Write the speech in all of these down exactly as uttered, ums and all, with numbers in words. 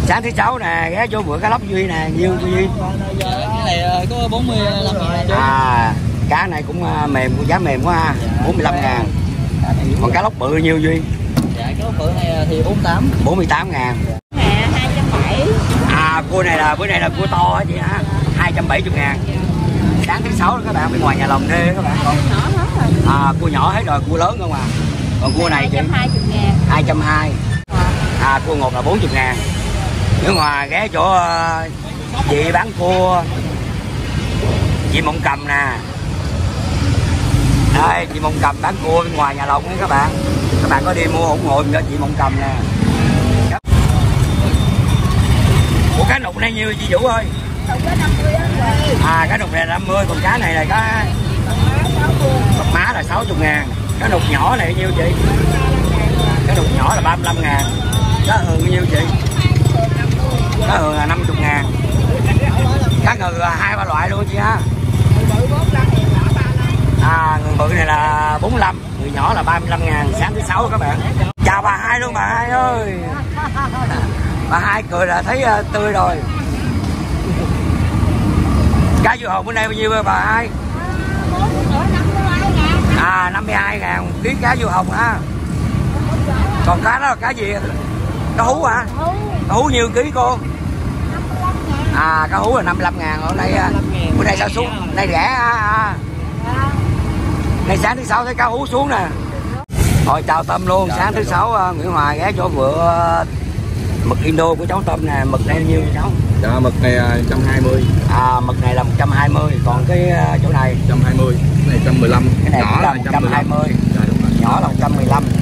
Sáng thứ sáu nè, ghé vô bữa cá lóc Duy nè, nhiêu Duy? Giờ cái này có bốn mươi lăm ngàn. À, cá này cũng mềm, giá mềm quá ha, bốn mươi lăm ngàn. Còn cá lóc bự nhiêu Duy? Dạ, cá lóc bự này thì bốn mươi tám. bốn mươi tám ngàn. Nè, hai trăm bảy mươi. À, cua này là, bữa này là cua to hả chị hả? hai trăm bảy mươi ngàn. Sáng thứ sáu các bạn, bên ngoài nhà lồng đê các bạn. Còn nhỏ hết rồi. À, cua nhỏ hết rồi, cua lớn không à. Còn cua này chị? hai trăm hai mươi ngàn. hai trăm hai mươi. À, cua ngột là bốn mươi ngàn. Ở ngoài ghé chỗ uh, chị bán cua chị Mộng Cầm nè. Đây, chị Mộng Cầm bán cua bên ngoài nhà lồng ấy các bạn. Các bạn có đi mua ủng hộ cho chị Mộng Cầm nè. Ủa cá nục này nhiêu chị Vũ ơi? À, cá nục này là năm mươi, còn cá này là cá cặp má là sáu mươi ngàn. Cá nục nhỏ này nhiêu chị? Cá nục nhỏ là ba mươi lăm ngàn. Cá hường nhiêu chị? Cá hường là năm mươi ngàn. Cá ngừ là hai ba loại luôn chị ha. À, người bự này là bốn mươi lăm, người nhỏ là ba mươi lăm ngàn. Sáng thứ sáu các bạn. Chào bà Hai luôn bà Hai ơi. Bà Hai cười là thấy uh, tươi rồi. Cá dưa hồng bữa nay bao nhiêu bà Hai? À, năm mươi hai ngàn ký cá dưa hồng ha. Còn cá đó là cá gì? Cá hú hả? Cá hú nhiêu ký cô? À, cá hú là năm mươi lăm ngàn. Ở đây bữa nay sao xuống? Đây rẻ à. Đây sáng thứ sáu thấy cá hú xuống nè. Rồi chào Tâm luôn. Sáng thứ sáu Nguyễn Hòa ghé chỗ bữa mực Indo của cháu Tâm nè. Mực này nhiêu cháu? Dạ, mực này một trăm hai mươi. À, mực này là một trăm hai mươi. Còn cái chỗ này? một trăm hai mươi. Cái này một trăm mười lăm. Cái này nhỏ là một trăm hai mươi. Dạ, đúng rồi. Nhỏ là một trăm mười lăm.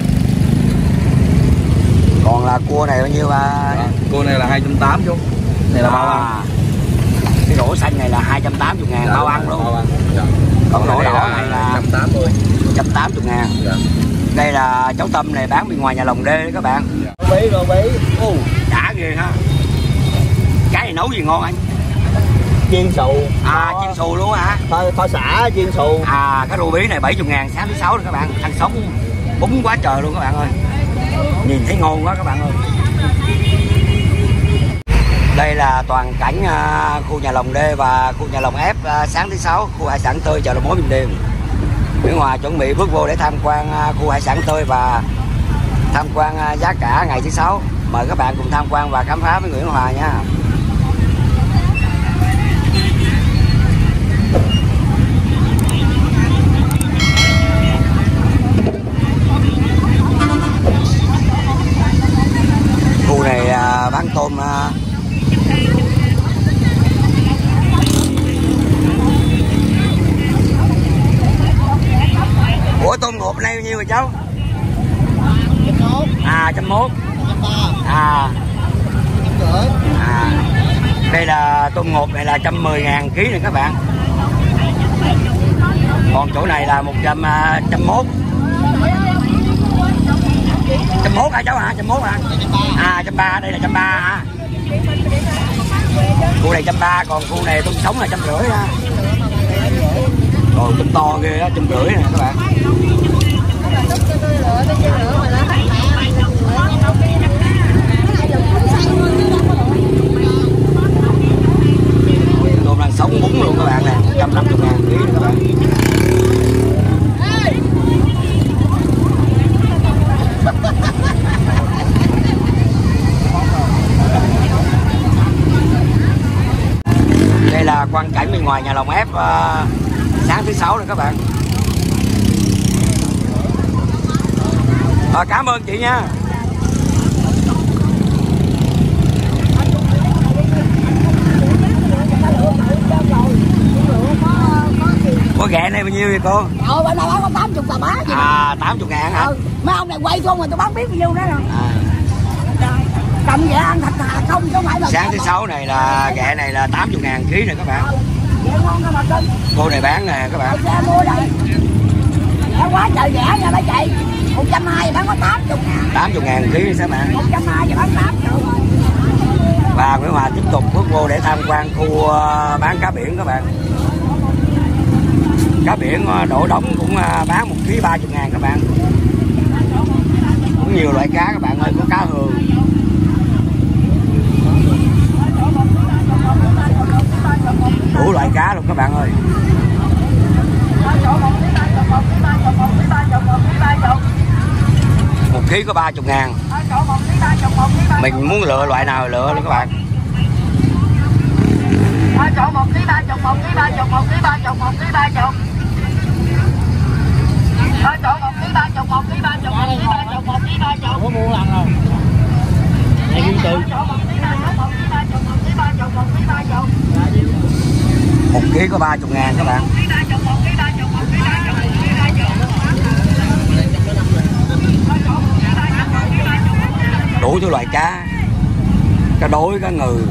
Còn là cua này bao nhiêu à? Dạ, cua này là hai trăm tám mươi chú. Này là bao à, ăn. Cái rổ xanh này là hai trăm tám mươi ngàn. Dạ, bao ăn luôn. Bao ăn. Dạ. Còn rổ đỏ này là một trăm tám mươi. một trăm tám mươi ngàn. Dạ. Đây là cháu Tâm này bán bên ngoài nhà lồng đê đấy các bạn. Rô bí, rô bí. Ồ, đã ghê ha. Cái này nấu gì ngon anh? Chiên xù. À, chiên xù luôn hả? Kho, kho xả chiên xù. À, cái rô bí này bảy mươi ngàn sáng thứ sáu rồi các bạn. Ăn sống bún quá trời luôn các bạn ơi. Nhìn thấy ngon quá các bạn ơi. Đây là toàn cảnh uh, khu nhà lồng D và khu nhà lồng F uh, sáng thứ sáu, khu hải sản tươi chợ đầu mối Bình Điền. Nguyễn Hòa chuẩn bị bước vô để tham quan uh, khu hải sản tươi và tham quan uh, giá cả ngày thứ sáu. Mời các bạn cùng tham quan và khám phá với Nguyễn Hòa nha. Khu này uh, bán tôm uh, Ủa tôm ngộp này bao nhiêu rồi cháu? À, trăm mốt. À. À. Đây là tôm ngộp này là trăm mười ngàn ký này các bạn. Còn chỗ này là một trăm trăm mốt. Trăm mốt hả cháu hả? Trăm mốt hả? À, trăm ba, đây là trăm ba hả? Khu này trăm ba, còn khu này tôm sống là trăm rưỡi ha. Còn tôm to ghê á, trăm rưỡi nè các bạn. Tôm đang sống bún luôn các bạn nè, một trăm năm mươi ngàn ký nè các bạn. Đây là quang cảnh bên ngoài nhà lồng ép uh, sáng thứ sáu rồi các bạn. À, cảm ơn chị nha. Có ghẹ này bao nhiêu vậy cô? Ờ, bên này bán có tám mươi tà bá gì. À, tám mươi ngàn hả? Ừ, mấy ông này quay không mà tôi bán biết bao nhiêu đó rồi. À. Cầm ghẹ ăn thật thà không chứ không phải là. Sáng thứ sáu này là ghẹ này là tám mươi ngàn ký này các bạn. Ghẹ ngon mà cưng. Cô này bán nè các bạn. Xe mua đây. Ghẹ quá trời rẻ nha mấy chị. một trăm hai mươi bán có tám mươi ngàn. tám mươi ngàn ký sao bạn? một trăm hai mươi bán tám mươi. Và Nguyễn Hòa tiếp tục bước vô để tham quan khu bán cá biển các bạn. Cá biển đổ đóng cũng bán một ký ba mươi ngàn các bạn. Cũng nhiều loại cá các bạn ơi, có cá hường, ký có ba mươi ngàn. Mình muốn lựa loại nào lựa luôn các bạn. Ở chỗ một ký ba mươi, một ký ba mươi, một ký ba mươi, một ký ba mươi. Ở chỗ một ký ba mươi, một ký ba mươi, một ký ba mươi, một ký ba mươi. Có mua lần rồi. Này kim từ. Một ký có ba mươi ngàn các bạn. Đủ thứ loại cá, cá đối, cá ngừ,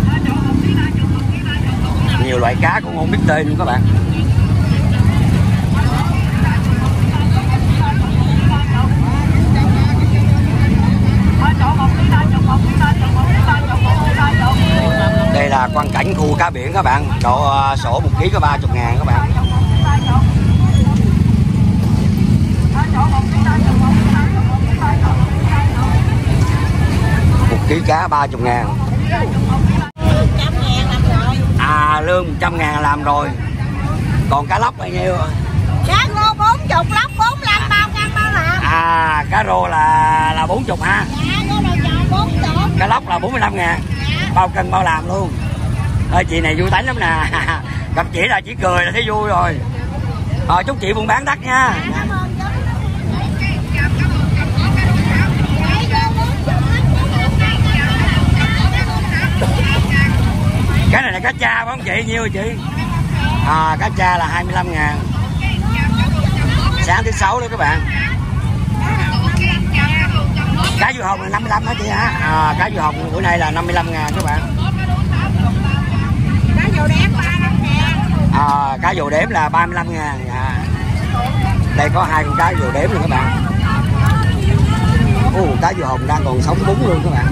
nhiều loại cá cũng không biết tên luôn các bạn. Đây là quang cảnh khu cá biển các bạn, độ sổ một ký có ba mươi ngàn các bạn. Một ký cá ba mươi ngàn. À, lương một trăm ngàn làm rồi. Còn cá lóc bao nhiêu? Cá rô bốn mươi, lóc bốn mươi lăm, bao ngăn bao làm. À, cá rô là là bốn mươi ha. Dạ, rô đầu chợ bốn mươi. Cá lóc là bốn mươi lăm ngàn. Dạ. Bao cân bao làm luôn. Ơi, chị này vui tánh lắm nè. Gặp chị là chỉ cười là thấy vui rồi. Ờ, chúc chị buôn bán đắt nha. Cảm ơn chú. Cái này là cá cha phải không chị? Nhiêu rồi chị? À, cá cha là hai mươi lăm ngàn. Sáng thứ sáu đó các bạn. Cá dưa hồng là năm mươi lăm hả chị hả? À, cá dưa hồng bữa nay là năm mươi lăm ngàn các bạn. Cá dầu đếm ba mươi lăm ngàn. À, cá dầu đếm là ba mươi lăm ngàn. À. Đây có hai con cá dầu đếm luôn các bạn. Ồ, cá dưa hồng đang còn sống bún luôn các bạn.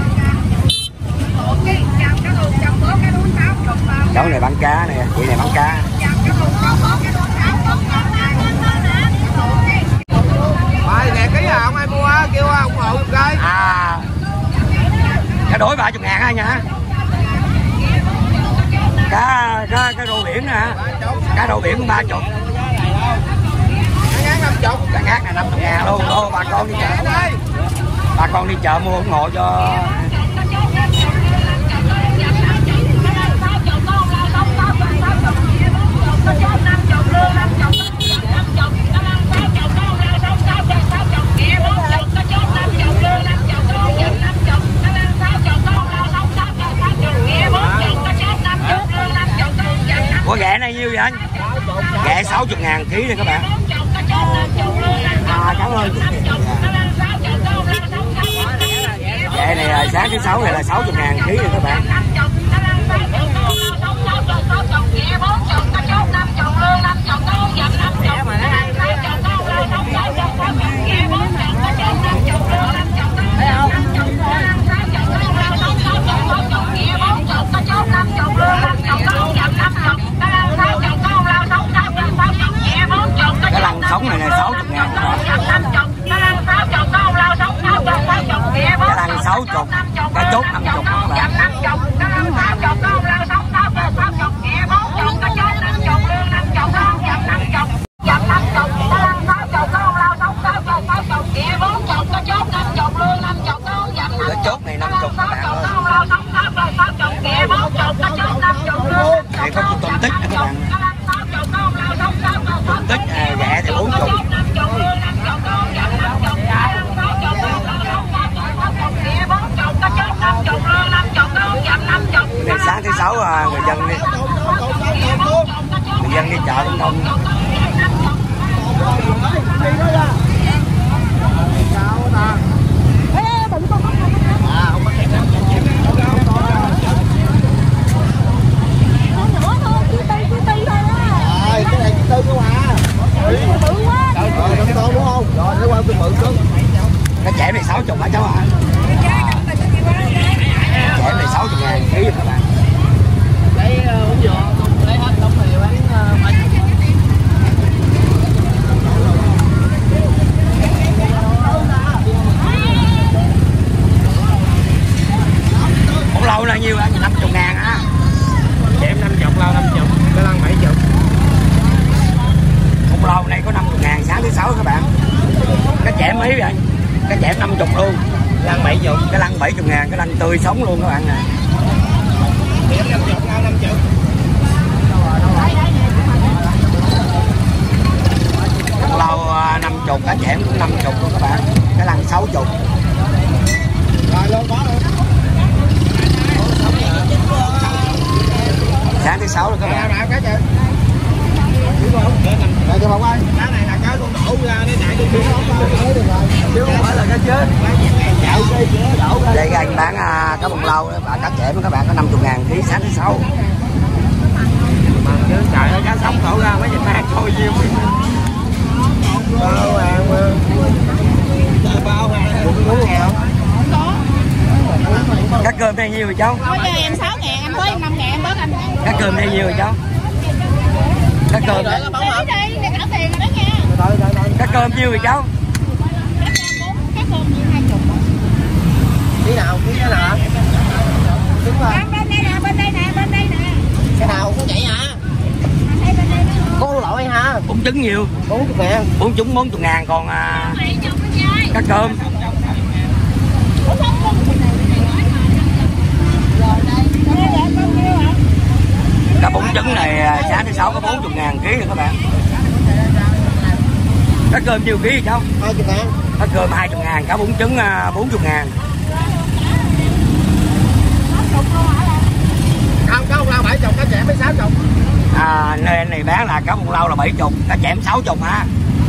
Cháu này bán cá nè, chị này bán cá. Mày nè ký à, không ai mua á, kêu ủng hộ giùm cái. À, cá đối ba mươi ngàn ha nha. Cá cá cá rô biển nè, cá rô biển ba mươi. Cá ngát năm mươi. Cá ngát là năm mươi ngàn luôn. Ô, bà con đi chợ. Bà con đi chợ mua ủng hộ cho. Ủa ghẹ này nhiêu vậy anh? Ghẹ sáu mươi ngàn ký này các bạn. À, cảm ơn. Ghẹ này là sáng thứ sáu này là sáu mươi ngàn ký này các bạn. Cái lăng sống này là sáu mươi ngàn các bạn. Cái lăng sáu mươi, cái chốt năm mươi các bạn. Cái chốt này năm mươi các bạn ơi. Đây có tôm tích các bạn. Tôm tích à, rẻ thì bốn mươi. Ngày sáng thứ sáu à, người dân đi người dân đi chợ cũng đông. Cái chẻ này sáu mươi hả cháu ạ? À? Chẻ này sáu mươi ngàn ký các bạn. Lấy uống dừa, lấy hết không thì bán ba mươi. Một lâu là nhiêu anh? năm mươi ngàn hả? Chém năm mươi, lao năm mươi, cái lăng bảy mươi. Một lâu này có năm mươi ngàn sáng thứ sáu các bạn. Cái chẻ mấy vậy? Cái chẻm năm mươi luôn. Lăn bảy chục. Cái lăn bảy mươi ngàn, cái lăn tươi sống luôn các bạn nè. Con lâu năm mươi, cá chẻm cũng năm mươi luôn các bạn. Cái lăn sáu mươi. Sáng thứ sáu rồi các bạn. Đây cho bông ơi. Cá này là cá con đổ ra để nãy tôi chứ không phải là cá chết. Đây anh bán uh, cá bông lau và cá chẻm các bạn có năm mươi ngàn ký sáng thứ sáu. Mà chứ trời ơi cá sống đổ ra mấy Việt Nam thôi nhiêu. Bao hàng mà. Bao hàng. Cũng bốn ngàn không? Cá cơm đây nhiêu rồi cháu? Thôi giờ em sáu ngàn, anh với em năm ngàn em bớt anh. Cá cơm đây nhiêu rồi cháu? Cá cơm. Đi đi, để trả tiền rồi đó nha. Cá cơm nhiêu rồi cháu? Cá cơm nhiêu hai chục. Cái nào cái nào hả? Đúng rồi. Bên đây nè, bên đây nè, bên đây nè. Cái nào cũng vậy hả? Có lỗi hả? Bún trứng nhiều. bốn mươi ngàn. Bún trứng bốn mươi ngàn còn à, cá cơm. Cá bún trứng này sáng thứ sáu có bốn mươi ngàn ký rồi các bạn. Cá cơm nhiêu ký cháu? hai mươi ngàn. Cá cơm hai mươi ngàn, cá bún trứng bốn mươi ngàn. Không, cá bông lau bảy mươi, cá chẻm mới sáu mươi. À, nơi này bán là cá bông lau là bảy mươi, cá chẻm sáu mươi ha.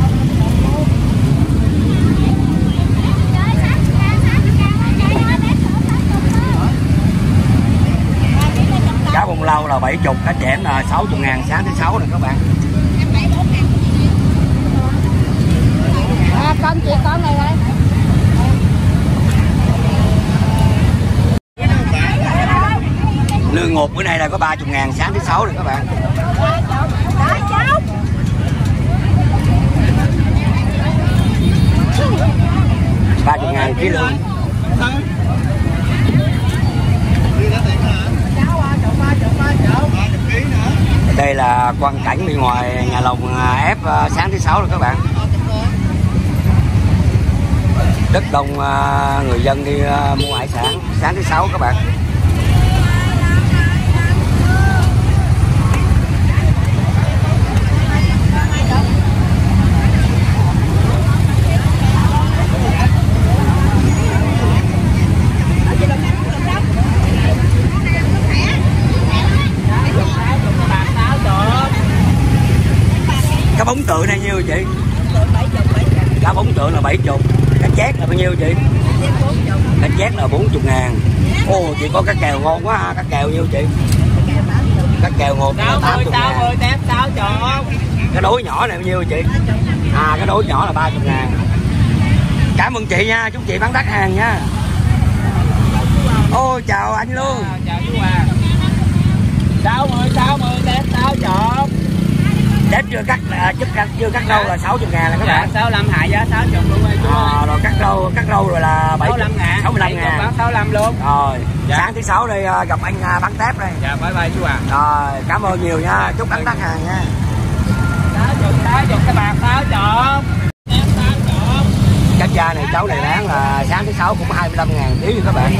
Cá bông lau là bảy mươi, cá chẻm là sáu mươi ngàn sáng thứ sáu này các bạn. À, con chị con này đây. Lương ngột bữa nay là có ba mươi ngàn sáng thứ sáu này các bạn. ba mươi ngàn ký lương. Đây là quang cảnh bên ngoài nhà lồng ép sáng thứ sáu rồi các bạn. Rất đông người dân đi mua hải sản sáng thứ sáu các bạn. Cá bóng tượng này nhiêu chị? Cá bóng tượng là bảy mươi. Cá chét là bao nhiêu chị? Cá chét là bốn mươi ngàn. Ô chị có cá kèo ngon quá ha. Cá kèo nhiêu chị? Cá kèo ngột là tám mươi ngàn. Cái đối nhỏ này bao nhiêu chị? À cái đối nhỏ là ba mươi ngàn. Cảm ơn chị nha, chúc chị bán đắt hàng nha. Ô chào anh luôn. À, chào chú Hoàng. sáu mươi, sáu mươi, tép sáu mươi. Tép chưa cắt là chút cắt chưa cắt râu là sáu mươi ngàn là các bạn. sáu mươi lăm hạ giá sáu mươi luôn ơi chú. À, rồi cắt râu cắt râu rồi là bảy mươi lăm ngàn. sáu mươi lăm ngàn. sáu mươi lăm luôn. Rồi, dạ. Sáng thứ sáu đây gặp anh bán tép đây. Dạ bye bye chú Hoàng. Rồi, cảm ơn nhiều nha, chúc bán đắt hàng nha. sáu mươi, sáu mươi cái bạc sáu mươi. Cá cha này cháu này bán là sáng thứ sáu cũng hai mươi lăm ngàn ký rồi các bạn.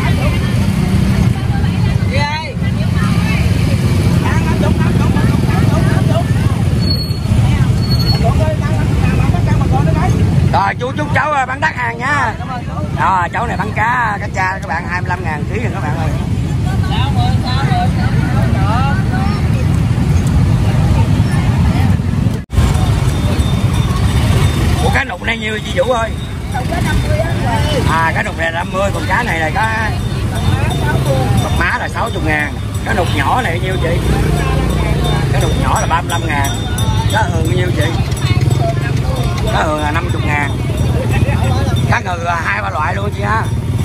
Rồi chú chúc cháu bán đắt hàng nha. Rồi cháu này bán cá cá cha các bạn hai mươi lăm ngàn ký rồi các bạn ơi. Ủa cá nục này nhiêu chị Vũ ơi? À cá nục này là năm mươi, còn cá này là cá bắp má là sáu mươi ngàn. Cá nục nhỏ này nhiêu chị? Cá nục nhỏ là ba mươi lăm ngàn. Cá hường bao nhiêu chị? Cá hường là năm mươi ngàn. Cá ngừ là hai ba loại luôn chị ha.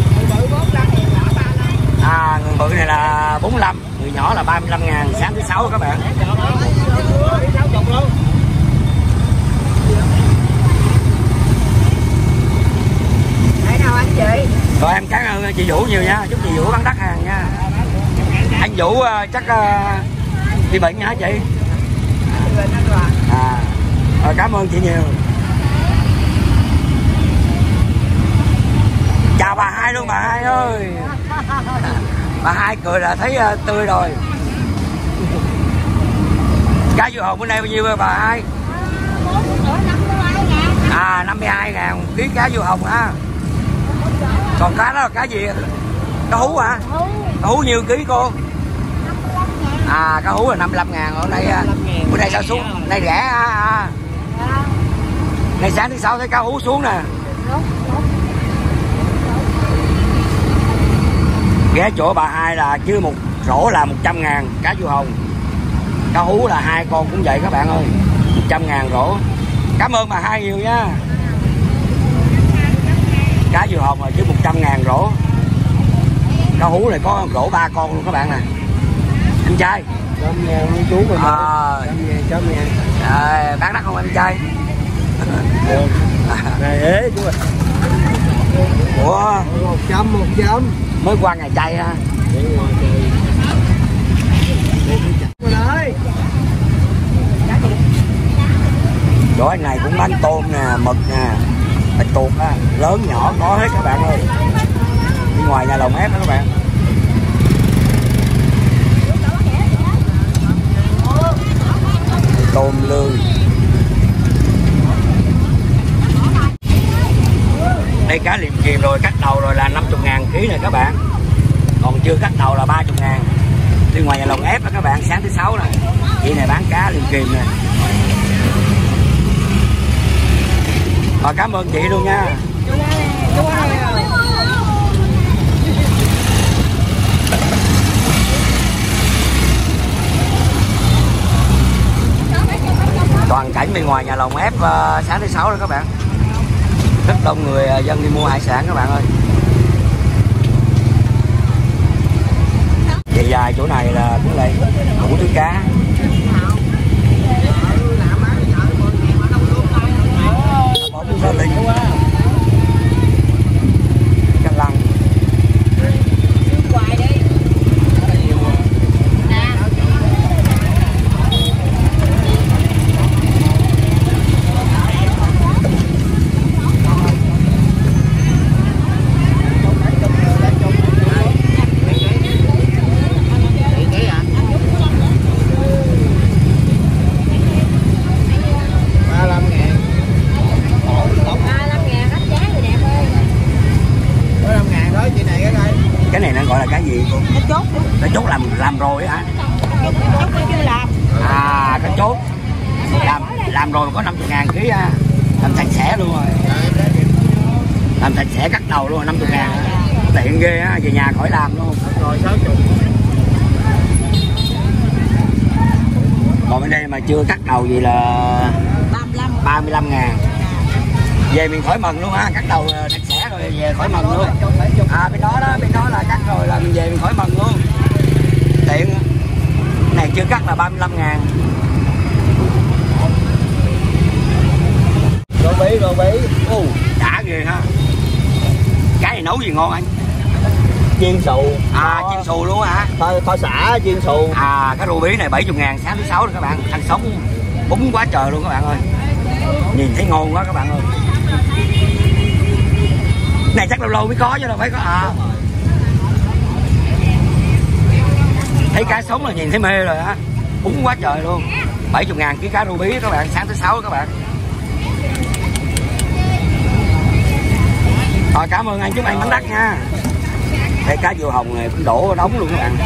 À người bự này là bốn mươi lăm, người nhỏ là ba mươi lăm ngàn sáng thứ sáu các bạn. Rồi em cảm ơn chị Vũ nhiều nha, chúc chị Vũ bán đắt hàng nha. Anh Vũ uh, chắc uh, bị bệnh hả chị? À, rồi cảm ơn chị nhiều. Chào bà Hai luôn bà Hai ơi. Bà Hai cười là thấy uh, tươi rồi. Cá diều hồng bữa nay bao nhiêu bà Hai? À năm mươi hai ngàn ký cá diều hồng ha. Còn cá đó là cá gì? Cá hú hả? Cá hú nhiêu ký cô? À cá hú là năm mươi lăm ngàn. Ở đây bữa nay sao xuống? Đây rẻ à. Ngày sáng thứ sáu thấy cá hú xuống nè. Ghé chỗ bà Hai là chứ một rổ là một trăm ngàn cá diều hồng. Cá hú là hai con cũng vậy các bạn ơi, một trăm ngàn rổ. Cảm ơn bà Hai nhiều nha. Cá diều hồng là chứ một trăm ngàn rổ. Cá hú này có rổ ba con luôn các bạn nè. Anh trai trăm ngàn luôn chú rồi. À, trăm ngàn. À, bán đắt không anh trai? Này ế chú ơi. Ủa một trăm một trăm mới qua ngày chay ha. Chỗ anh này cũng bán tôm nè, mực nè, bạch tuộc á, lớn nhỏ có hết các bạn ơi. Đi ngoài nhà lồng ép đó các bạn. Tôm lương. Đây cá liềm chìm rồi, cắt đầu rồi là năm mươi ngàn ký này các bạn. Còn chưa cắt đầu là ba mươi ngàn. Đi ngoài nhà lồng ép đó các bạn, sáng thứ sáu này. Chị này bán cá liềm chìm nè. Và cảm ơn chị luôn nha. Toàn cảnh bên ngoài nhà lồng ép uh, sáng thứ sáu đó các bạn. Rất đông người uh, dân đi mua hải sản các bạn ơi. Về dài chỗ này là cũng đây đủ thứ cá. Cá linh, cá lăng. Cái này nó gọi là cái gì cô? Cá chốt. Cá chốt làm làm rồi hả? Cá chốt chưa làm. À cá chốt làm làm rồi có năm mươi ngàn ký ha. Làm sạch sẽ luôn rồi. Làm sạch sẽ cắt đầu luôn năm mươi ngàn. Tiện ghê á, về nhà khỏi làm luôn. Rồi sáu mươi. Còn bên đây mà chưa cắt đầu gì là ba mươi lăm ngàn. Về mình khỏi mần luôn á, cắt đầu sạch sẽ rồi về khỏi mần luôn. À bên đó đó, bên đó là cắt rồi là mình về mình khỏi mần luôn. Tiện. Này chưa cắt là ba mươi lăm ngàn. Rô bí, rô bí. Ồ, đã ghê ha. Cái này nấu gì ngon anh? Chiên xù. À chiên xù luôn hả? Kho, kho xả chiên xù. À cái rô bí này bảy mươi ngàn sáng thứ sáu rồi các bạn. Ăn sống bún quá trời luôn các bạn ơi. Nhìn thấy ngon quá các bạn ơi. Này chắc lâu lâu mới có chứ đâu phải có à. Thấy cá sống là nhìn thấy mê rồi á. Bún quá trời luôn. bảy mươi ngàn ký cá rô bí các bạn, sáng thứ sáu các bạn. Rồi cảm ơn anh, chúc anh bánh đắt nha. Đây cá diều hồng này cũng đổ đóng luôn các bạn.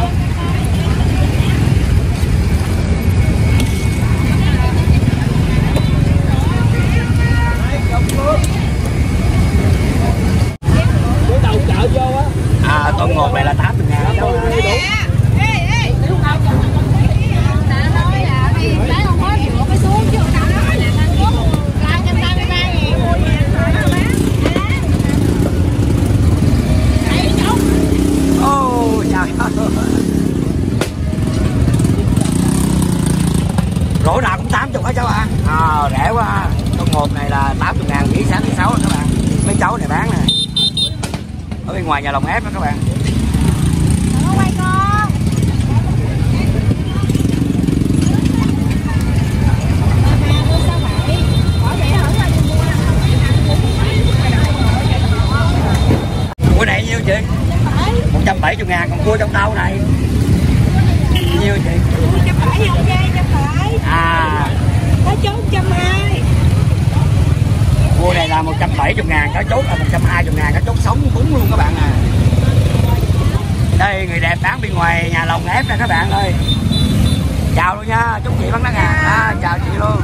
À tôm ngọt này là tám mươi ngàn đó. Ô trời ơi. Rổ nào cũng tám mươi hả cháu ạ? À? À rẻ quá. Tôm ngọt này là tám mươi ngàn ký sáng thứ sáu rồi các bạn. Mấy cháu này bán nè. Ở bên ngoài nhà lồng ép đó các bạn. nhiêu chị? một trăm bảy mươi ngàn. Còn cua trong tàu này nhiêu chị? một trăm bảy mươi không ghê, trăm bảy. À, Cá chốt một trăm hai mươi. cua này là một trăm bảy mươi ngàn, cá chốt là một trăm hai mươi ngàn, cá chốt sống bún luôn các bạn à. Đây người đẹp bán bên ngoài nhà lồng ép nè các bạn ơi. Chào luôn nha, chúc chị bán đắt hàng. À, chào chị luôn.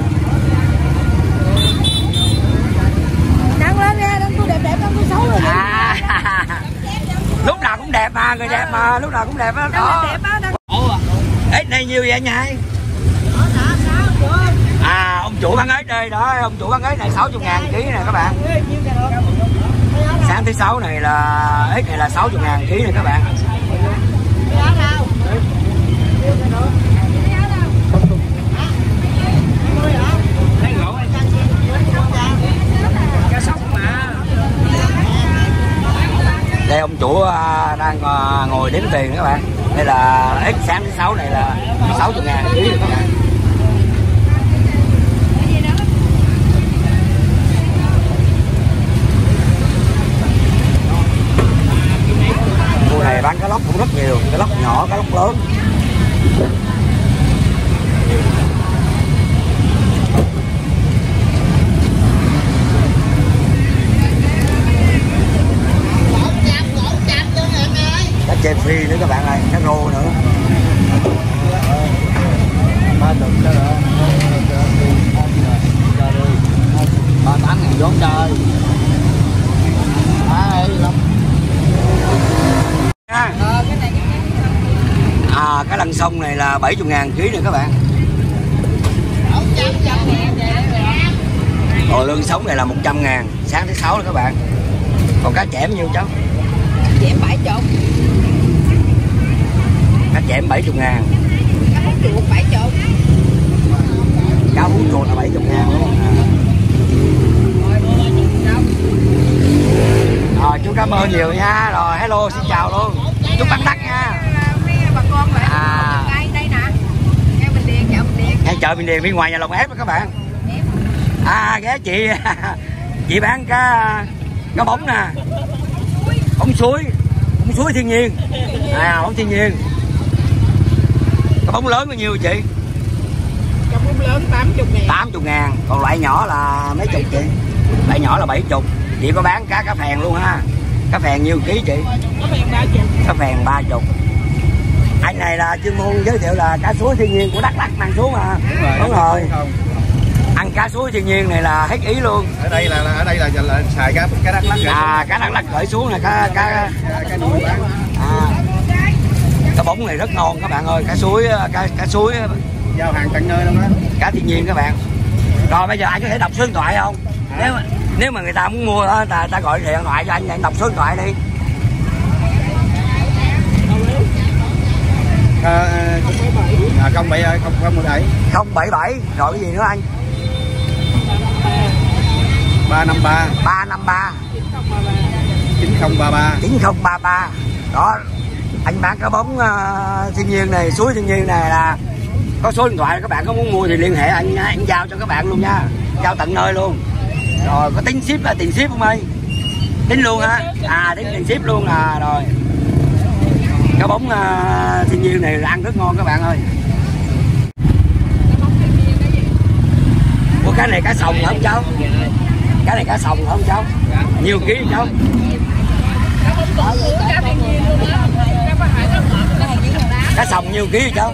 Đăng lên nha, đăng tôi đẹp đẹp, đăng tôi xấu rồi. À, lúc nào cũng đẹp mà, người đẹp mà, lúc nào cũng đẹp đó. Đăng đẹp á, đăng. Ếch này nhiêu vậy anh hai? À, ông chủ bán ếch đây đó, ông chủ bán ếch này sáu mươi ngàn ký nè các bạn. Sáng thứ sáu này là ếch này là sáu mươi ngàn ký nè các bạn. Đây ông chủ đang ngồi đếm tiền các bạn. Đây là ếch sáng thứ sáu này là sáu mươi ngàn ký nè các bạn. Khu này bán cá lóc cũng rất nhiều, cá lóc nhỏ, cá lóc lớn. Cá chê phi nữa các bạn ơi, cá rô nữa. ba mươi tám ngàn vốn trời. À, cái lăng sông này là bảy mươi ngàn ký nữa các bạn. Còn lương sống này là một trăm ngàn, sáng thứ sáu đó các bạn. Còn cá chẽm nhiêu cháu? Chẽm bảy chục. Cá chẽm bảy mươi ngàn. Cá hút chuột bảy chục. Cá hút chuột là bảy mươi ngàn luôn. Rồi chú cảm ơn nhiều nha. Rồi hello xin chào luôn. Chúc bán đắt nha. Bà con lại à, đây nè. Ngay Bình Điền, chợ Bình Điền. Ngay chợ Bình Điền bên ngoài nhà lồng ép đó các bạn. À ghé chị chị bán cá cá bóng nè. Bóng suối, bóng suối thiên nhiên. À bóng thiên nhiên. Cá bóng lớn bao nhiêu chị? Cá bóng lớn tám mươi ngàn. tám mươi ngàn. Còn loại nhỏ là mấy chục chị? Loại nhỏ là bảy mươi. Chị có bán cá cá phèn luôn ha. Cá phèn nhiêu ký chị? Cá phèn ba mươi. Cá phèn ba mươi. Anh này là chuyên môn giới thiệu là cá suối thiên nhiên của Đắk Lắk mang xuống mà. Đúng rồi. Đúng rồi. Ăn cá suối thiên nhiên này là hết ý luôn. Ở đây là ở đây là, là, là xài cá cá Đắk Lắk. À cá Đắk Lắk gửi xuống là cá cá cá nuôi bán. À, cá bóng này rất ngon các bạn ơi, cá suối cá cá suối giao hàng tận nơi luôn đó. Cá thiên nhiên các bạn. Rồi bây giờ anh có thể đọc số điện thoại không? À. Nếu nếu mà người ta muốn mua đó, ta ta gọi điện thoại cho anh, anh đọc số điện thoại đi. À, à, không bảy không không bảy không bảy bảy rồi cái gì nữa anh? ba năm ba ba năm ba chín không ba ba chín không ba ba. Đó, anh bán cá bóng uh, thiên nhiên này, suối thiên nhiên này là có số điện thoại, các bạn có muốn mua thì liên hệ anh, anh giao cho các bạn luôn nha, giao tận nơi luôn. Rồi có tính ship là tiền ship không ơi? Tính luôn hả? À tính tiền ship luôn à. Rồi cá bóng uh, thiên nhiên này ăn rất ngon các bạn ơi. Ủa cái này cá sồng hả không cháu? Cái này cá sồng hả không cháu? Nhiều ký cháu? Cá sồng nhiêu ký cháu?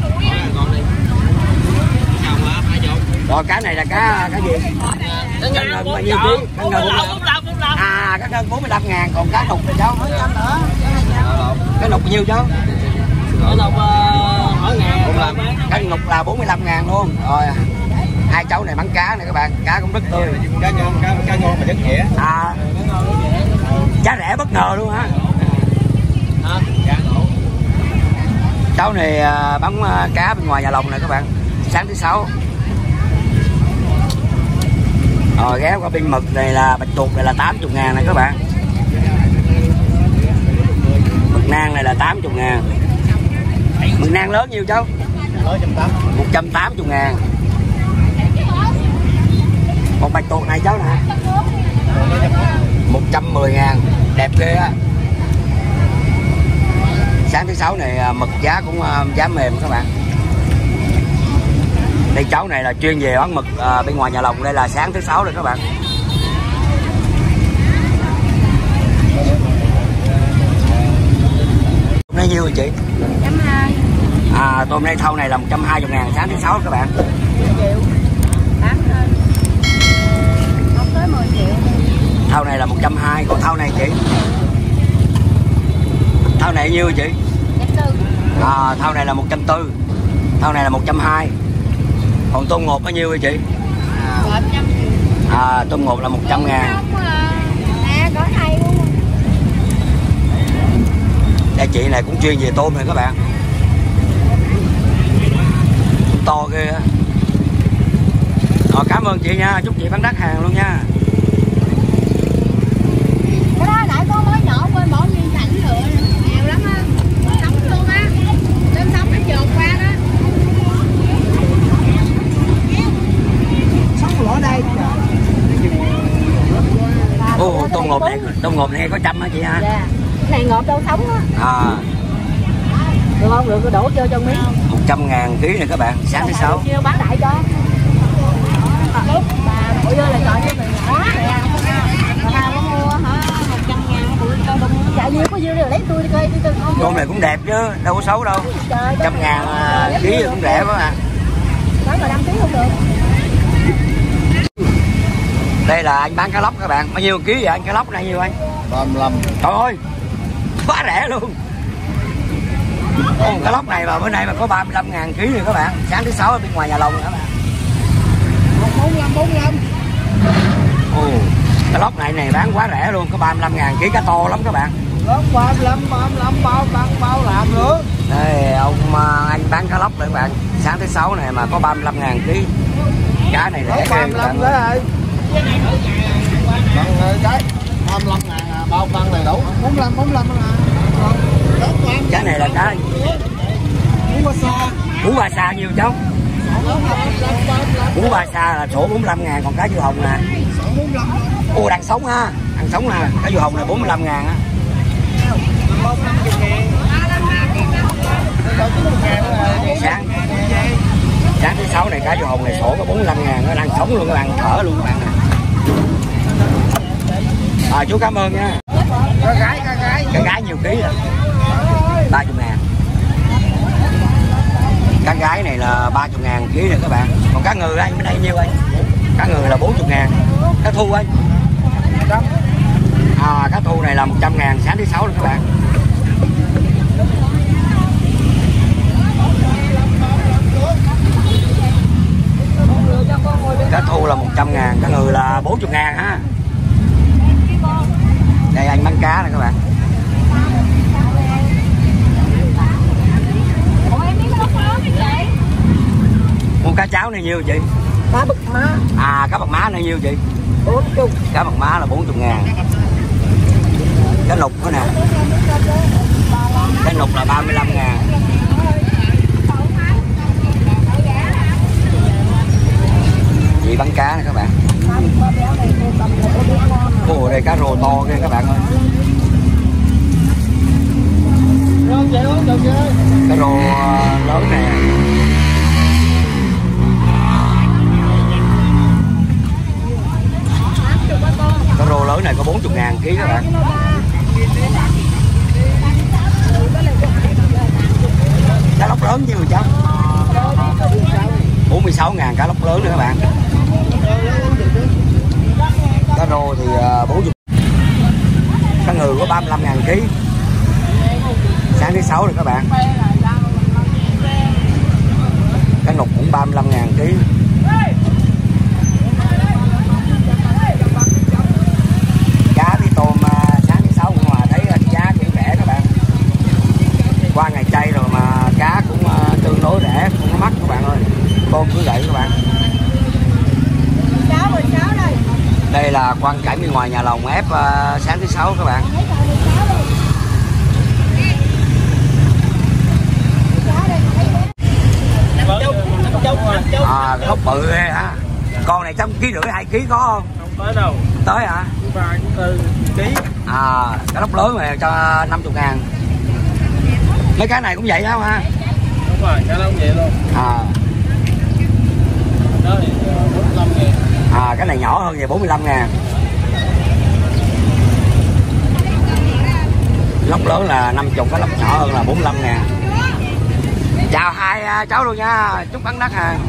Rồi cá này là cá cá gì? Cá ngân bao nhiêu ký? Cá ngân à, cá ngân bốn mươi lăm ngàn. Còn cá nục này cháu? Cá nục nhiêu cháu? Cá nục là bốn mươi lăm ngàn luôn. Rồi hai cháu này bán cá này các bạn, cá cũng rất tươi. Cá ngon, cá, cá ngon mà rất rẻ. À, giá rẻ bất ngờ luôn hả? Cháu này bán cá bên ngoài nhà lồng này các bạn, sáng thứ sáu. Rồi ghé qua bên mực này là bạch tuộc này là tám mươi ngàn này các bạn. Mực nang này là tám mươi ngàn. Mực nang lớn nhiêu cháu? một trăm tám mươi ngàn. Còn bạch tuộc này cháu nè một trăm mười ngàn. Đẹp ghê á. sáu này mực giá cũng giá mềm các bạn. Đây cháu này là chuyên về bán mực à, bên ngoài nhà lồng. Đây là sáng thứ sáu rồi các bạn. Nó nhiêu rồi chị? một trăm hai mươi. À, tôm nay thau này là một trăm hai mươi ngàn sáng thứ sáu các bạn. một triệu. Bán hơn. Không tới mười triệu. Thau này là một trăm hai mươi, còn thau này chị? Thau này nhiêu rồi chị? một trăm bốn mươi. À, thau này là một trăm bốn mươi. Thau này là một trăm hai mươi. Còn tôm ngột bao nhiêu rồi chị? một trăm. À, tôm ngột là một trăm ngàn. À, có hay luôn. Đây chị này cũng chuyên về tôm này các bạn. To ghê á. Rồi, cảm ơn chị nha, chúc chị bán đắt hàng luôn nha. Cái đó lại có mới nhỏ quên bỏ viên sảnh lựa nhiều lắm á. Sống luôn á. Lên sống nó trượt qua đó. Sống lỗ đây. Ồ, tôm ngột này, tôm ngột này có trăm hả chị ha? Dạ. Cái này ngọt đâu sống á. À, Được không? Được đổ vô cho miếng. một trăm ngàn ký này các bạn, sáng thứ sáu. Chưa bán đại cho. Lúc bà bộ vô là chọn cho mình nhỏ nè. Bà nào có mua hả? một trăm ngàn tụi cho đông. Dạ nhiêu có nhiêu đều lấy tôi đi coi đi tôi. Tôm này cũng đẹp chứ, đâu có xấu đâu. một trăm ngàn ký cũng rẻ quá à. Đó là năm ký không được. Đây là anh bán cá lóc các bạn. Bao nhiêu ký vậy anh? Cá lóc này nhiêu anh? ba mươi lăm. Trời ơi, quá rẻ luôn. Ồ, cá lóc này mà bữa nay mà có ba mươi lăm ngàn ký rồi các bạn. Sáng thứ sáu ở bên ngoài nhà lồng nữa các bạn. bốn mươi lăm, bốn mươi lăm. Ồ, cá lóc này này bán quá rẻ luôn, có ba mươi lăm ngàn ký, cá to lắm các bạn. Lóc ba mươi lăm, ba mươi lăm bao tăng bao làm nữa. Đây ông anh bán cá lóc đây các bạn. Sáng thứ sáu này mà có ba mươi lăm ngàn ký. Cá này rẻ ba mươi lăm đấy ơi. Bằng cái ba mươi lăm ngàn à, bao cân đầy đủ. bốn mươi lăm, bốn mươi lăm à. Cái này là cá Bún ba sa. bún ba sa nhiêu cháu? Bún ba sa là sổ bốn mươi lăm ngàn, còn cá diều hồng nè. Ồ, đang sống ha, đang sống nè, cá diều hồng này bốn mươi lăm ngàn á. Sáng sáng thứ sáu này cá diều hồng này sổ có bốn mươi lăm ngàn, nó đang sống luôn các bạn, thở luôn các bạn nè. À, chú cảm ơn nha. Cá gái, cá gái. Cá gái nhiều ký rồi. ba mươi ngàn. Cá gái này là ba mươi ngàn ký rồi các bạn. Còn cá ngừ anh bên đây nhiêu anh? Cá ngừ là bốn mươi ngàn. Cá thu anh? À, cá thu này là một trăm ngàn sáng thứ sáu rồi các bạn. Cá thu là một trăm ngàn, cá ngừ là bốn mươi ngàn ha. Đây anh bán cá này các bạn. Mua cá cháo này nhiêu chị? Cá bực má. À, cá bạc má này nhiêu chị? bốn mươi. Cá bạc má là bốn mươi ngàn. Cá nục nữa nè. Cá nục là ba mươi lăm ngàn. Chị bán cá này các bạn. Ồ, đây cá rô to kìa các bạn ơi. Cá rô lớn nè. Cá rô lớn này có bốn mươi ngàn ký các bạn. Cá lóc lớn nhiêu cháu? bốn mươi sáu ngàn cá lóc lớn nữa các bạn. Cá rô thì bốn mươi. Cá ngừ có ba mươi lăm ngàn ký. Sáng thứ sáu rồi các bạn. Cá nục cũng ba mươi lăm ngàn ký. Cá với tôm sáng thứ sáu cũng mà thấy giá cũng rẻ các bạn. Qua ngày chay rồi mà cá cũng tương đối rẻ, không có mắc các bạn ơi. Tôm cứ vậy các bạn. Đây là quang cảnh bên ngoài nhà lồng ép uh, sáng thứ sáu các bạn. À, cái lóc bự ghê hả? Con này trăm ký rưỡi hai ký có không? Không tới đâu. Tới hả? ba bốn ký. À, cái lóc lớn này cho năm mươi ngàn. Mấy cái này cũng vậy đó ha. Đúng rồi, cái đó cũng vậy luôn. À. Đó thì bốn mươi lăm ngàn. À, cái này nhỏ hơn vậy bốn mươi lăm ngàn. Lóc lớn là năm mươi, cái lóc nhỏ hơn là bốn mươi lăm ngàn. Chào hai cháu luôn nha, chúc bán đắt hàng.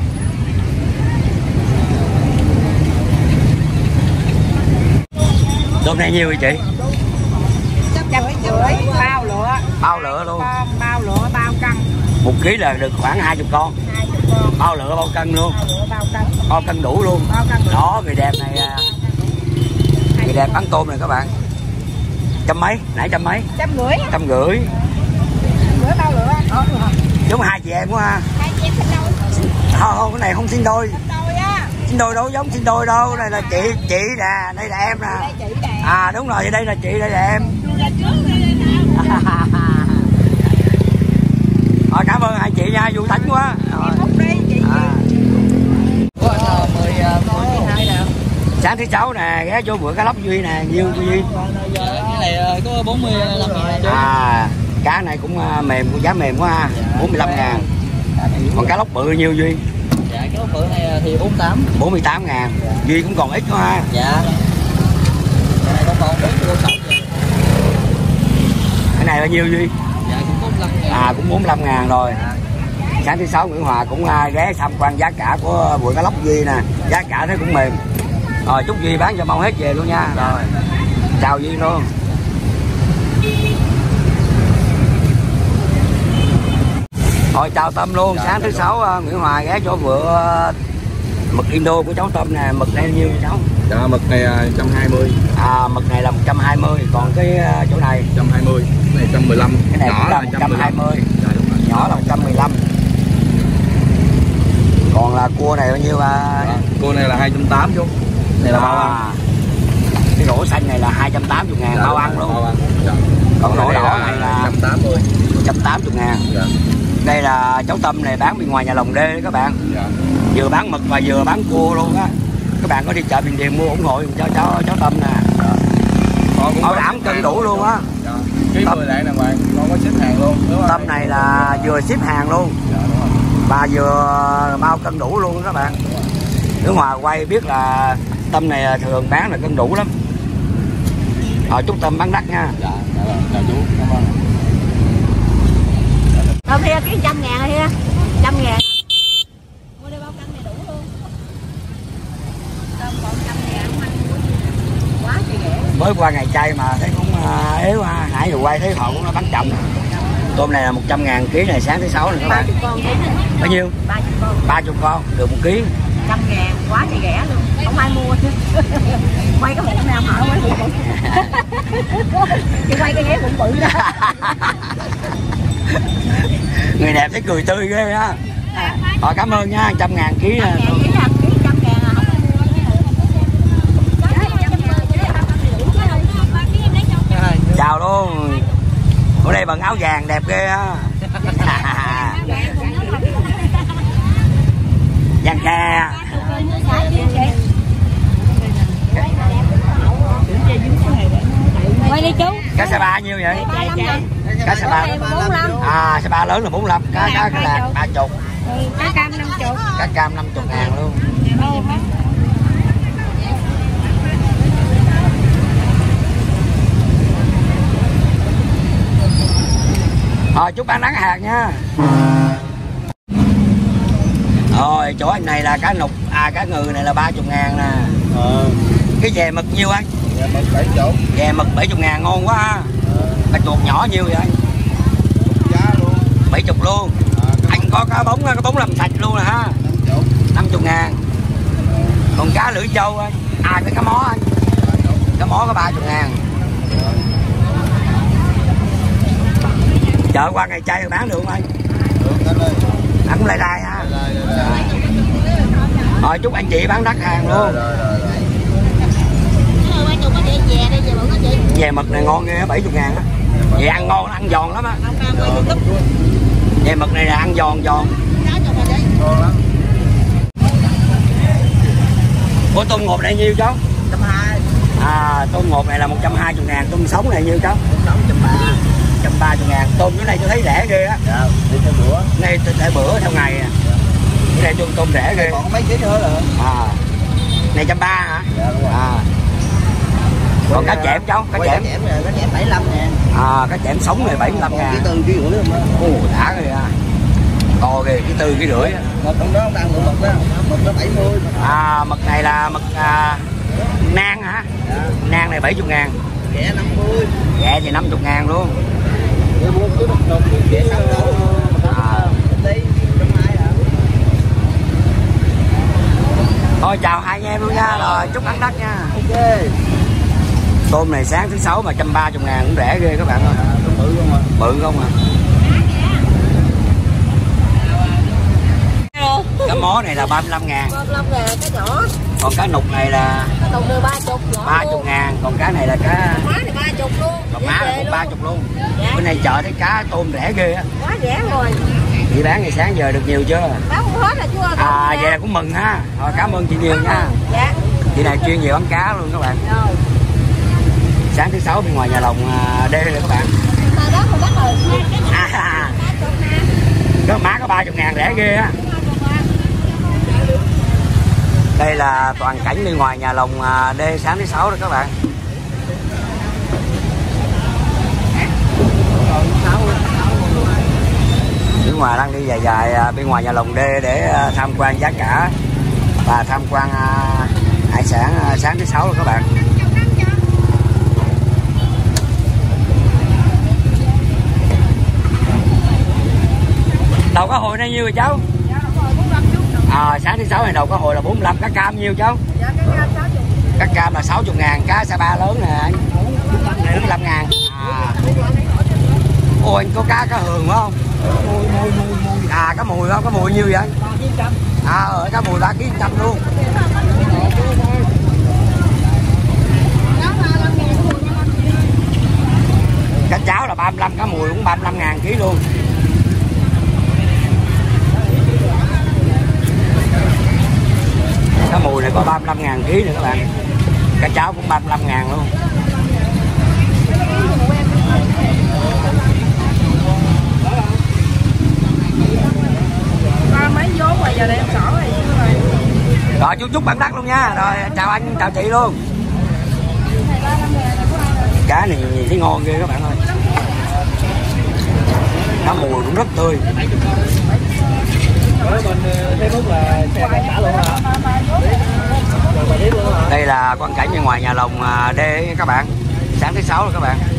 Tôm này nhiêu vậy chị? Trăm rưỡi bao lửa. Bao lửa luôn. Bao lửa bao cân. Một ký là được khoảng hai mươi con. hai mươi con. Bao lửa bao cân luôn. Bao lửa bao cân. Bao cân đủ luôn. Bao cân đủ. Đó, người đẹp này, người đẹp bán tôm này các bạn. Trăm mấy, nãy trăm mấy? Trăm rưỡi. Trăm rưỡi. Rưỡi bao lửa. Ờ, giống hai chị em quá ha. hai chị em sinh đôi. Không, không, cái này không sinh đôi. Sinh đôi á. Sinh đôi đâu giống sinh đôi đâu. Đây là chị, chị nè, đây là em nè. Đây chị nè. À đúng rồi, đây là chị, đây là em. Rồi cảm ơn hai chị nha, vui tánh quá. Rồi. Đi chị. À. Có anh mười mười hai nè. Sáng thứ sáu nè, ghé vô bữa cá lóc Duy nè, nhiêu Duy? Cái này có bốn mươi lăm ngàn chứ. À, cá này cũng mềm, giá mềm quá ha, bốn mươi lăm ngàn. Còn cá lóc bự nhiêu Duy? Dạ, cái lóc bự này thì bốn mươi tám. bốn mươi tám ngàn. Duy cũng còn ít quá ha. Dạ. Cái này còn còn bốn mươi sáu. Cái này bao nhiêu Duy? Dạ, cũng bốn mươi lăm ngàn. À, cũng bốn mươi lăm ngàn rồi. Sáng thứ sáu Nguyễn Hòa cũng ghé tham quan giá cả của bụi cá lóc Duy nè, giá cả thấy cũng mềm. Rồi chúc Duy bán cho mau hết về luôn nha. Rồi chào Duy luôn. Rồi chào Tâm luôn. Sáng thứ sáu Nguyễn Hòa ghé chỗ vựa mực Indo của cháu Tâm nè. Mực này bao nhiêu cháu? Dạ, mực này một trăm hai mươi. À, mực này là một trăm hai mươi. Còn cái chỗ này một trăm hai mươi. Cái này một trăm mười lăm. Cái này nhỏ cũng là một trăm hai mươi. Dạ, đúng rồi. Nhỏ là một trăm mười lăm. Còn là cua này bao nhiêu à? Dạ, cua này là hai trăm tám mươi chú. Này là à, bao ăn. Cái rổ xanh này là hai trăm tám mươi ngàn. Dạ, bao ăn luôn. Bao ăn. Dạ. Còn rổ đỏ này là một trăm tám mươi. một trăm tám mươi ngàn. Dạ. Đây là cháu Tâm này bán bên ngoài nhà lồng đê các bạn. Dạ. Vừa bán mực và vừa bán cua luôn á. Các bạn có đi chợ Bình Điền mua ủng hộ cho cháu cháu Tâm nè. Dạ. Bảo đảm cân đủ luôn á. Dạ. Ký mười lạng nè bạn, con có ship hàng luôn. Tâm này là vừa ship hàng luôn. Dạ, đúng rồi. Và vừa bao cân đủ luôn các bạn. Nếu Hòa quay biết là Tâm này thường bán là cân đủ lắm. Rồi chúc Tâm bán đắt nha. Dạ, dạ, chào chú, cảm ơn. Tôm kia ký trăm ngàn rồi kia. Trăm ngàn. Mua đây bao cân này đủ luôn. Tôm còn trăm ngàn không ăn quá chị ghẻ. Mới qua ngày chay mà thấy cũng uh, yếu ha. Nãy vừa quay thấy họ cũng đã bán chậm. Tôm này là một trăm ngàn ký này sáng thứ sáu này các bạn. ba mươi con ký này. Bao nhiêu? ba mươi con. ba mươi con được một ký. Trăm ngàn quá chị ghẻ luôn. Không ai mua chứ. Quay cái bụng nào mở quay bụng bụng. Chị quay cái ghé bụng bự đó. Người đẹp thấy cười tươi ghê á. Rồi cảm ơn nha, trăm ngàn ký nè. Ký là ký trăm ngàn à, không ai mua nha. Chào luôn. Ở đây bằng áo vàng đẹp ghê á. Vàng kè. Quay đi chú. Cá sa ba nhiêu vậy? Cá sa ba. bốn mươi lăm. À, sa ba lớn là bốn mươi lăm. Cá cá cái lạc ba chục. Cá cam năm mươi. Cá cam năm mươi ngàn luôn. Rồi chúc bán đắt hàng nha. Rồi chỗ anh này là cá nục, à cá ngừ này là ba mươi ngàn nè. Ờ. Cái dè mực nhiêu anh? Dạ, mực bảy chỗ. Dè mực bảy mươi ngàn ngon quá ha. Cá chuột nhỏ nhiêu vậy anh? Giá luôn. bảy mươi luôn. À, Anh có cá bóng, cá bóng làm sạch luôn nè ha. năm chỗ. năm mươi ngàn. Còn cá lưỡi trâu anh. À cái cá mó anh. Cá mó có ba mươi ngàn. Chợ qua ngày chay bán được không anh? Được anh ơi. Anh cũng lại đai ha. Đây, đây, đây. Rồi chúc anh chị bán đắt hàng luôn. Rồi, rồi, rồi. Về mực này ngon ghê, bảy mươi ngàn á. Về ăn ngon, ăn giòn lắm á. Về mực này là ăn giòn giòn. Ngon lắm. Ủa tôm ngột này nhiêu cháu? một trăm hai mươi. À tôm ngột này là một trăm hai mươi ngàn. Tôm sống này nhiêu cháu? Tôm sống một trăm ba mươi. một trăm ba mươi ngàn. tôm cái này tôi thấy rẻ ghê á. Dạ, đi theo bữa. Này tại bữa theo ngày. Cái này tôm tôm rẻ ghê. Còn mấy ký nữa là. À. Này trăm ba hả? Dạ đúng rồi. À. Còn cá chẽm cháu, cá chẽm. Cá chẽm này, cá chẽm bảy mươi lăm ngàn. À, cá chẽm sống này bảy mươi lăm ngàn. Ký tư ký rưỡi không á. Ồ, đã rồi à. To kìa, ký tư ký rưỡi. Mực trong đó đang lượng mực đó, mực nó bảy mươi. À, mực này là mực à, nang hả? Dạ. Nang này bảy mươi ngàn. Ghẹ năm mươi. Ghẹ thì năm mươi ngàn luôn. Để mua cái mực nục ghẹ sáu mươi. À. Tí trong hai hả? Thôi chào hai anh em luôn nha, rồi chúc ăn đắt nha. Ok. Tôm này sáng thứ sáu mà một trăm ba mươi ngàn cũng rẻ ghê các bạn ơi. À, bự không à? Bự không à. Cá mó này là ba mươi lăm ngàn. ba mươi lăm ngàn cái nhỏ. Còn cá nục này là Còn đưa ba mươi nhỏ ba mươi ngàn. Còn cá này là cá má này ba mươi luôn. còn má là cũng ba mươi luôn. Dạ. Bên này chợ thấy cá tôm rẻ ghê á. Quá rẻ rồi. Chị bán ngày sáng giờ được nhiều chưa? Bán không hết rồi chưa? À vậy là cũng mừng ha. Rồi cảm ơn chị nhiều nha. Dạ. Chị này chuyên về bán cá luôn các bạn. Rồi. Sáng thứ sáu bên ngoài nhà lồng đê rồi các bạn. Mà đó không bắt rồi. À, cái má có ba mươi ngàn rẻ ghê á. Đây là toàn cảnh bên ngoài nhà lồng đê sáng thứ sáu rồi các bạn. Bên ngoài đang đi dài dài bên ngoài nhà lồng đê để tham quan giá cả và tham quan hải sản sáng thứ sáu rồi các bạn. Đầu cá hồi này nhiêu rồi cháu? À, sáng thứ sáu này đầu cá hồi là bốn mươi lăm. Cá cam nhiêu cháu? Dạ cái cam sáu mươi. Cá cam là sáu mươi ngàn. Cá sa ba lớn nè bốn mươi lăm ngàn. À. Ôi anh có cá cá hường phải không? À cá mùi không? Cá mùi nhiêu vậy? À ở cá mùi ba ký trăm luôn. Cá cháo là ba mươi lăm. Cá mùi cũng ba mươi lăm ngàn ký luôn. Cá mùi này có ba mươi lăm ngàn ký nữa các bạn. Cá cháo cũng ba mươi lăm ngàn luôn. Ba mấy vốn rồi giờ đây em xỏ rồi. Rồi chú chúc bạn đắt luôn nha. Rồi chào anh, chào chị luôn. Cá này thấy ngon ghê các bạn ơi. Cá mùi cũng rất tươi. Đây là quang cảnh bên ngoài nhà lồng đê các bạn. Sáng thứ sáu rồi các bạn.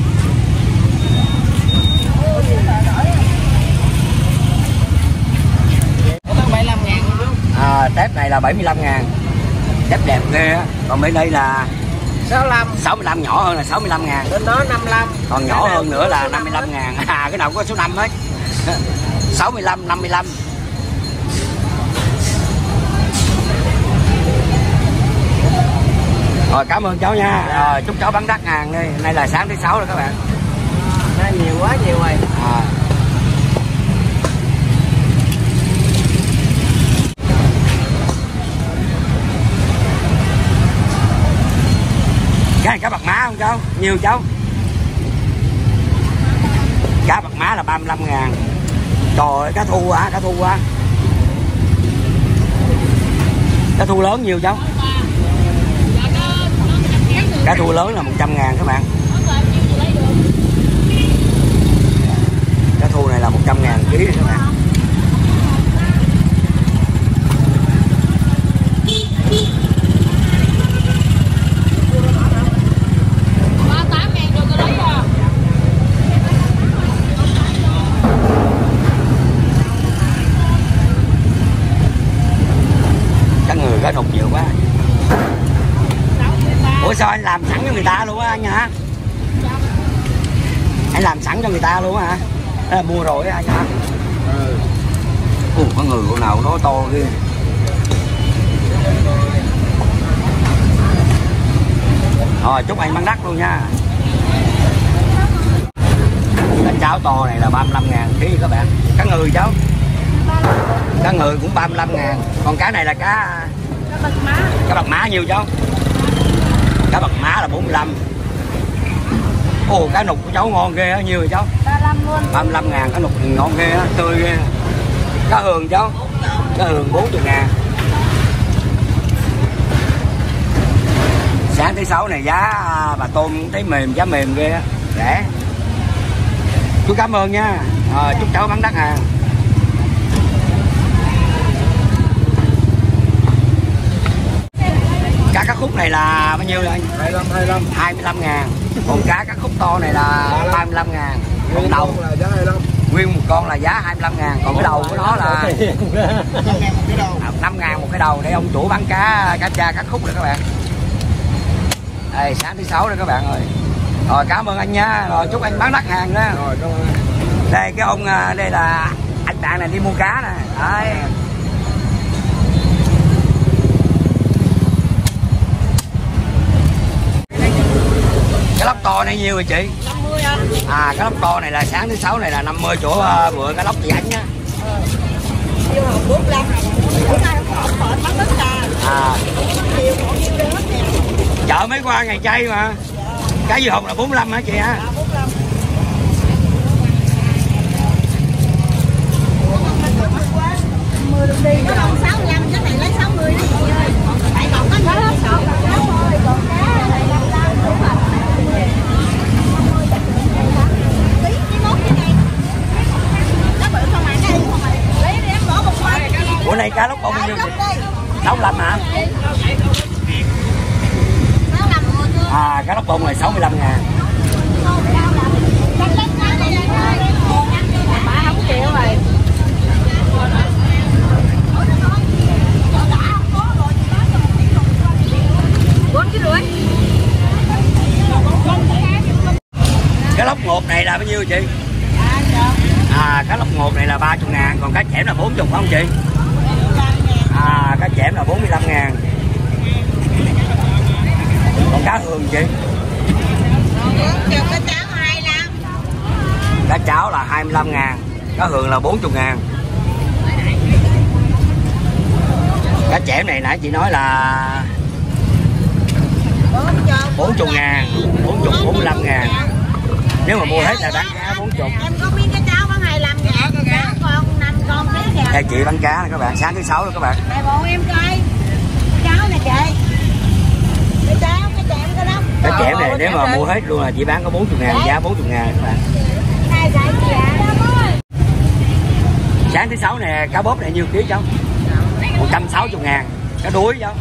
À, tép này là bảy mươi lăm ngàn. Tép đẹp ghê á. Còn bên đây là sáu mươi lăm. sáu mươi lăm, nhỏ hơn là sáu mươi lăm ngàn. Bên đó năm mươi lăm. Còn nhỏ hơn nữa là năm mươi lăm ngàn. À cái nào cũng có số năm hết. sáu mươi lăm, năm mươi lăm. Rồi cảm ơn cháu nha. Rồi chúc cháu bán đắt hàng đi. Nay là sáng thứ sáu rồi các bạn. Đây nhiều quá nhiều rồi. À. Cái này cá bạc má không cháu? Nhiều cháu. Cá bạc má là ba mươi lăm ngàn. Trời ơi, cá thu quá, cá thu quá. Cá thu lớn nhiều cháu. Cá thu lớn là một trăm ngàn các bạn. Cá thu này là một trăm ngàn ký các bạn. Cá người cá nục nhiều quá. Ủa sao anh làm sẵn cho người ta luôn á anh hả? Anh làm sẵn cho người ta luôn á hả? À, mua rồi á anh hả? Ừ. Ủa có người con nào nó to ghê. Rồi chúc anh bán đắt luôn nha. Cá cháo to này là ba mươi lăm ngàn ký các bạn. Cá ngừ cháu. Cá ngừ cũng ba mươi lăm ngàn. Còn cá này là cá Cá bạc má. Cá bạc má nhiêu cháu? Cá bạc má là bốn mươi lăm. Ồ, cá nục của cháu ngon ghê á, nhiêu rồi cháu? ba mươi lăm luôn. ba mươi lăm ngàn, cá nục ngon ghê á, tươi ghê. Cá hường cháu, cá hường bốn mươi ngàn. Sáng thứ sáu này giá bà tôm thấy mềm, giá mềm ghê á, rẻ. Chú cảm ơn nha, à, chúc cháu bán đắt hàng. Cá cá khúc này là bao nhiêu rồi anh? hai mươi lăm, hai mươi lăm. hai mươi lăm ngàn. Còn cá cá khúc to này là ba mươi lăm ngàn. Còn đầu là giá hai mươi lăm. nguyên một con là giá hai mươi lăm ngàn. Còn cái đầu của nó là năm ngàn một cái đầu. năm ngàn một cái đầu để ông chủ bán cá cá cha cá khúc rồi các bạn. Đây, sáng thứ sáu đây các bạn ơi. Rồi cảm ơn anh nha. Rồi chúc anh bán đắt hàng đó. Rồi cảm ơn. Đây cái ông đây là anh bạn này đi mua cá nè. Đấy. Cái lóc to này nhiêu rồi chị? năm mươi anh. À cái lóc to này là sáng thứ sáu này là năm mươi, chỗ uh, bữa cái lóc chị Ánh nhá. Chiều hồng bốn mươi lăm. Bữa nay họ mở bán đất ra. À Chiều họ nhiêu đó nè. chợ mới qua ngày chay mà. Cái dưa hồng là bốn mươi lăm hả chị hả? À, bốn mươi lăm. mười đồng đi. Nó không sáu mươi lăm, cái này lấy sáu mươi đó chị ơi. Tại còn có nữa sọt là thôi, còn cá này năm mươi lăm đúng rồi. Tí cái mốt cái này. Nó bự không mà cái không mà. Lấy đi em bỏ một con. Bữa nay cá lóc bao nhiêu chị? sáu mươi lăm hả? À cá lóc bông là sáu mươi lăm ngàn. Bà không chịu rồi. bốn ký rưỡi. Cái lóc ngột này là bao nhiêu chị? À cá lóc ngột này là ba mươi ngàn. Còn cá chẽm là bốn mươi phải không chị? À cá chẽm là bốn mươi lăm ngàn. Còn cá hường chị? Cá cháo hai mươi lăm. Cá cháo là hai mươi lăm ngàn. Cá hường là bốn mươi ngàn. Cá chẽm này nãy chị nói là bốn mươi ngàn, bốn mươi, bốn mươi lăm ngàn. Nếu mà mua hết là bán cá bốn mươi. Em có miếng cá cháo bán hai mươi lăm ngàn. Cá con năm con mấy kìa. Đây chị bán cá này các bạn, sáng thứ sáu rồi các bạn. Đây bọn em coi. Cháo nè chị. Cái cháo, cái chém cái đó. Cá chẽm này nếu mà mua hết luôn là chỉ bán có bốn mươi ngàn, giá bốn mươi ngàn các bạn. Này vậy chị ạ. Sáng thứ sáu này cá bóp này nhiêu ký cháu? một trăm sáu mươi ngàn. Cá đuối cháu?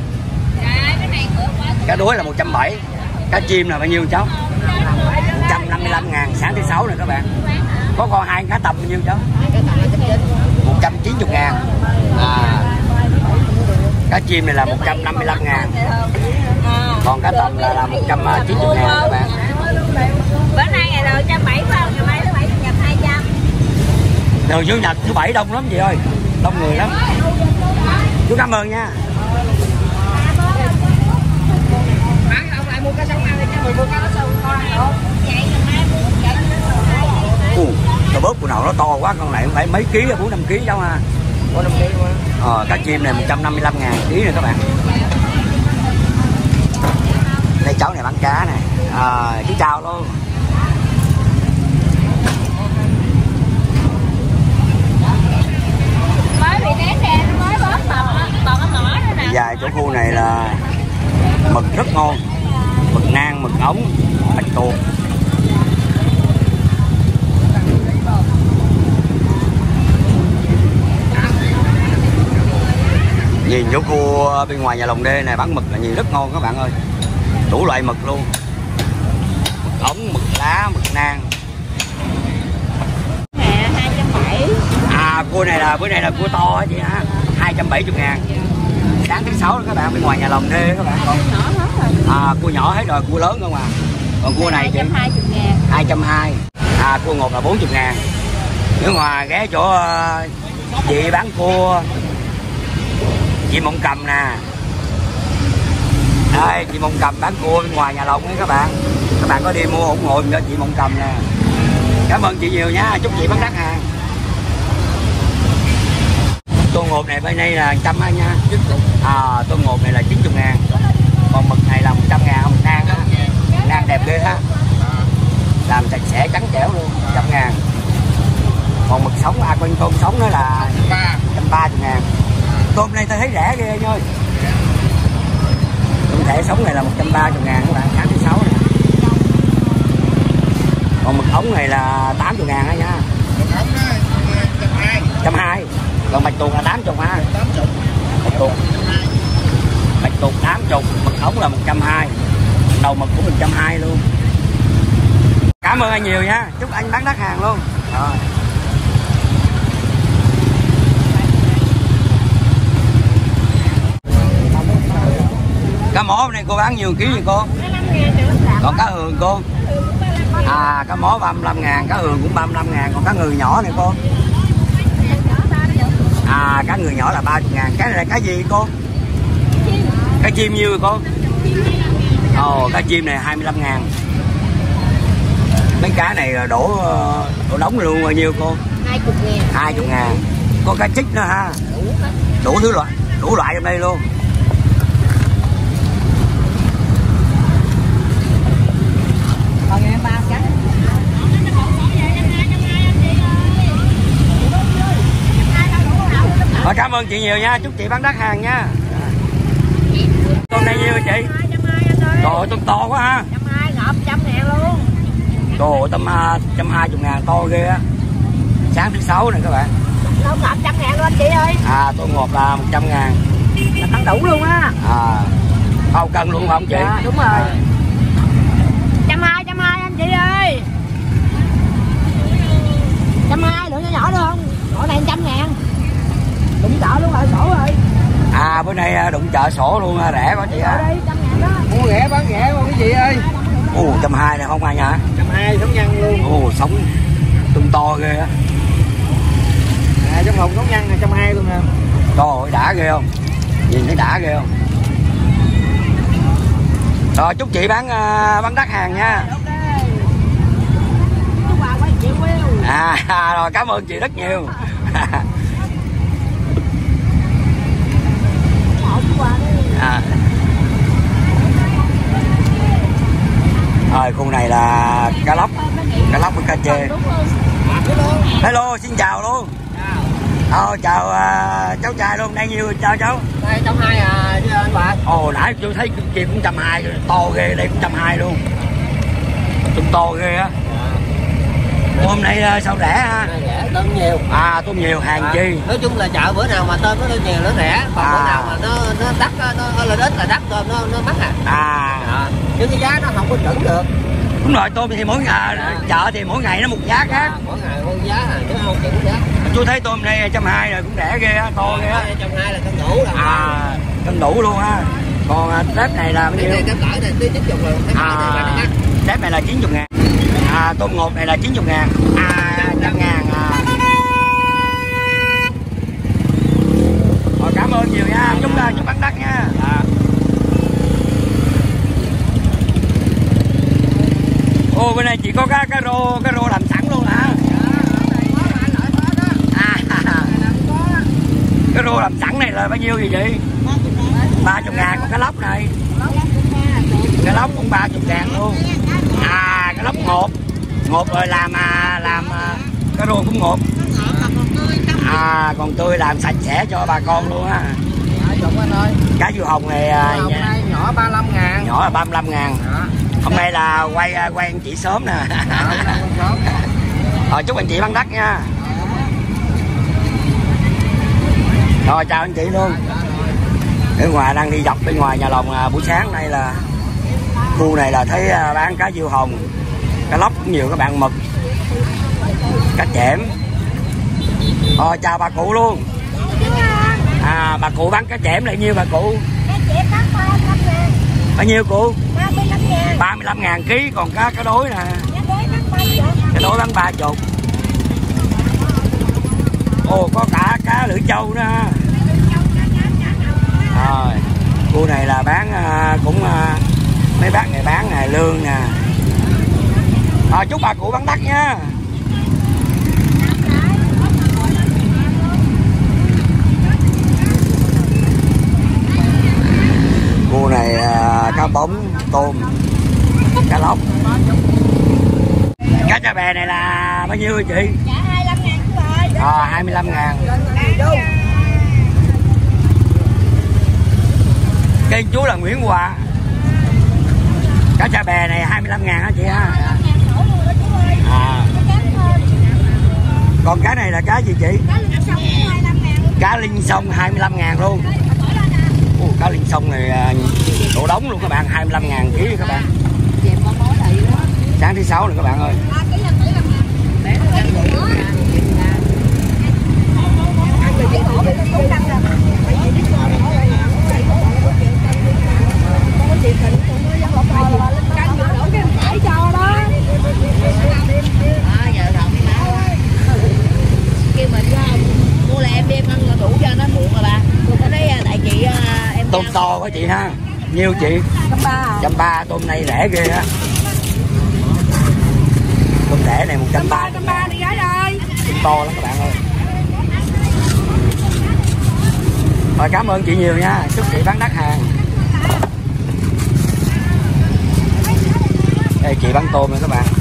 Cá đuối là một trăm bảy mươi. Cá chim là bao nhiêu cháu? một trăm năm mươi lăm ngàn. Sáng thứ sáu này các bạn. Có con hai cá tầm bao nhiêu cháu? một trăm chín mươi ngàn. À, cá chim này là một trăm năm mươi lăm ngàn. Còn cá tầm là, là một trăm chín mươi ngàn các bạn. Bữa nay ngày đầu một trăm bảy mươi phải không? Ngày mai thứ bảy chủ nhật hai trăm. Đường chủ nhật thứ bảy đông lắm chị ơi. Đông người lắm. Chú cảm ơn nha. Ồ, cái bóp của nào nó to quá, con này phải mấy ký, bốn năm ký cháu ha. Có năm ký quá. Ờ, cá chim này một trăm năm mươi lăm ngàn ký này các bạn. Đây cháu này bán cá này. À, chú chào luôn. Mới bị né nè, mới bóp còn còn cái mỏ nữa nè. Dài chỗ khu này là mực rất ngon. Mực nang, mực ống, bạch tuộc. Nhìn chỗ khu bên ngoài nhà lồng đê này bán mực là nhìn rất ngon các bạn ơi. Đủ loại mực luôn. Mực ống, mực lá, mực nang. Nè, hai trăm bảy mươi. À cua này là bữa nay là cua to hả chị hả? hai trăm bảy mươi ngàn. Sáng thứ sáu đó các bạn, bên ngoài nhà lồng đê các bạn. Còn Nhỏ hết rồi. à, cua nhỏ hết rồi, cua lớn không à. Còn cua này chị hai trăm hai mươi ngàn. hai trăm hai mươi. À cua ngột là bốn mươi ngàn. Nếu ngoài ghé chỗ uh, chị bán cua chị Mộng Cầm nè. Đây chị Mộng Cầm bán cua bên ngoài nhà lồng ấy các bạn. Các bạn có đi mua ủng hộ cho chị Mộng Cầm nè. Cảm ơn chị nhiều nha, chúc chị bán đắt hàng. Tô ngột này bên đây là một trăm anh nha. À tô ngột này là chín mươi ngàn. Còn mực này là một trăm ngàn, mực nang á. Nang đẹp ghê ha. làm sạch sẽ trắng trẻo luôn, trăm ngàn. Còn mực sống, à con tôm sống nó là trăm ba mươi ngàn. Tôm này tôi thấy rẻ ghê anh ơi. Tôm thẻ sống này là một trăm ba mươi ngàn các bạn, tháng thứ sáu này. Còn mực ống này là tám mươi ngàn đó nha. Trăm hai. Còn bạch tuộc là tám mươi ha. Bạch tuộc. Bạch tuộc tám mươi, mực ống là một trăm hai mươi. Đầu mực cũng một trăm hai mươi luôn. Cảm ơn anh nhiều nha, chúc anh bán đắt hàng luôn. Rồi. Cá mó này cô bán nhiều ký gì cô? Còn cá hường cô? À cá mó ba mươi lăm ngàn, cá hường cũng ba mươi lăm ngàn, còn cá ngừ nhỏ này cô? À cá ngừ nhỏ là ba mươi ngàn, cái này là cá gì cô? Cá chim nhiêu rồi cô? Ồ cá chim này hai mươi lăm ngàn. Mấy cá này đổ đổ đóng luôn bao nhiêu cô? hai mươi ngàn. hai mươi ngàn. Có cá chích nữa ha. Đủ thứ loại, đủ loại trong đây luôn. Rồi, cảm ơn chị nhiều nha, chúc chị bán đắt hàng nha. Tôm này nhiêu chị? Trời ơi, tôm to quá ha. Trăm hai ngọt trăm ngàn luôn. Trời ơi, tôm trăm hai mươi ngàn to ghê á. Sáng thứ sáu này các bạn. Tôm ngọt trăm ngàn luôn anh chị ơi. À tôm ngọt là một trăm ngàn. Là tăng đủ luôn á. À không cân luôn không chị? Dạ, đúng rồi. Trăm hai, trăm hai anh chị ơi. Trăm hai lượng nhỏ nhỏ được không? Chỗ này trăm ngàn. Đụng chợ luôn rồi, sổ rồi. À bữa nay đụng chợ sổ luôn, rẻ quá chị hả? Đây, trăm ngàn đó. Mua rẻ bán rẻ luôn cái chị ơi. Ồ trăm hai này không ai nhá. Trăm hai sống nhân luôn. Ồ sống tôm to ghê á. À trong hồng sống nhân là trăm hai luôn nè. Trời ơi đã ghê không? Nhìn thấy đã ghê không? Rồi chúc chị bán uh, bán đắt hàng nha. À rồi cảm ơn chị rất nhiều. À. Rồi khu này là cá lóc, cá lóc với cá chê. Hello, xin chào luôn. Ờ, chào uh, cháu trai luôn, đây nhiêu chào cháu? Đây trăm hai à chứ anh bạn. Ồ nãy tôi thấy kia cũng trăm hai, to ghê, đây cũng trăm hai luôn. Tôm to ghê á. Hôm nay uh, sao rẻ ha? Rẻ tôm nhiều. À tôm nhiều hàng à, chi? Nói chung là chợ bữa nào mà tôm nó nhiều nó rẻ, còn à. Bữa nào mà nó nó đắt nó là ít là đắt, tôm nó nó mắc à. À. À. Chứ cái giá nó không có chuẩn được. Đúng rồi, tôm thì mỗi ngày à. Chợ thì mỗi ngày nó một giá khác. À, mỗi ngày một giá à, chứ không chuẩn giá. Chú thấy tôm này trăm hai rồi cũng rẻ ghê á, to ghê á. Trăm hai là cân đủ rồi. À, cân đủ luôn á. Còn à, tép này là bao nhiêu? Tép lỡ này tới chín mươi rồi. À, tép này là chín mươi ngàn. À, tôm ngột này là chín mươi ngàn. À, trăm ngàn. À. Rồi cảm ơn nhiều nha, chúc ta chúc bán đắt nha. À. Ô bên này chỉ có cá cá rô, cá rô làm sẵn luôn hả? À, cái rô làm sẵn này là bao nhiêu gì vậy? ba mươi ngàn. Còn cá lóc này, cá lóc cũng ba mươi ngàn luôn. À cá lóc ngột, ngột rồi làm à, làm à, cá rô cũng ngột. À còn tươi làm sạch sẽ cho bà con luôn á. Cá diều hồng này à, nhỏ ba mươi lăm ngàn. Nhỏ là ba mươi lăm ngàn. Hôm nay là quay quay anh chị sớm nè. Rồi chúc anh chị bán đắt nha. Rồi chào anh chị luôn. Ở ngoài đang đi dọc bên ngoài nhà lòng à, buổi sáng nay là khu này là thấy à, bán cá diều hồng, cá lóc cũng nhiều các bạn, mực, cá chẽm. Rồi chào bà cụ luôn. À bà cụ bán cá chẽm là nhiêu bà cụ? Bao nhiêu cụ? ba mươi lăm ngàn ký. Còn cá cá đối nè, cá đối bán ba mươi. Ồ có cả cá lưỡi trâu nữa. Rồi khu này là bán cũng mấy bác này bán này lương nè. Rồi chúc bà cụ bán đắt nha. Khu này cá bóng, tôm, cá lóc. trà bè này là bao nhiêu chị? Dạ hai mươi lăm ngàn chú ơi. Ờ, hai mươi lăm ngàn. Kênh chú là Nguyễn Hòa. Cá trà bè này hai mươi lăm ngàn hả chị ha? À. Còn cá này là cá gì chị? Cá linh sông hai mươi lăm ngàn luôn. Ồ, cá linh sông này độ đóng luôn các bạn, hai mươi lăm ngàn ký các bạn. Sáng thứ sáu này các bạn ơi. Tôm to quá chị ha. Nhiêu chị? Trăm ba. Tôm này rẻ ghê á. Tôm rẻ này một trăm ba. Trăm ba đi gái ơi. To lắm các bạn ơi. Rồi cảm ơn chị nhiều nha. Chúc chị bán đắt hàng. Đây chị bán tôm nè các bạn.